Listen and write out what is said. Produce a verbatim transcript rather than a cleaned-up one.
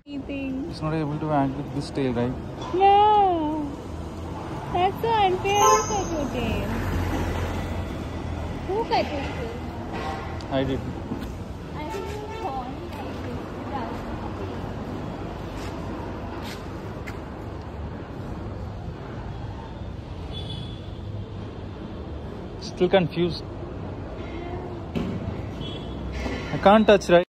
Anything. It's not able to act with this tail, right? Yeah. That's so unfair. Who cut your tail? Who cut your tail? I did. I think it's horn. Still confused. I can't touch, right?